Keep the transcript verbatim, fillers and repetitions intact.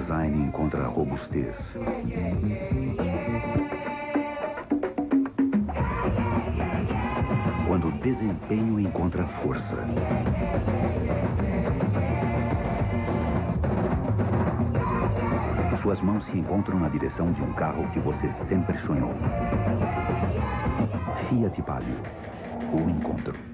design encontra robustez. Quando o desempenho encontra força. Suas mãos se encontram na direção de um carro que você sempre sonhou. Fiat Palio, o encontro.